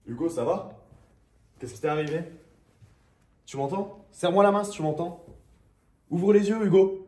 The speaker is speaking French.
Hugo, ça va? Qu'est-ce qui t'est arrivé? Tu m'entends? Serre-moi la main si tu m'entends. Ouvre les yeux, Hugo.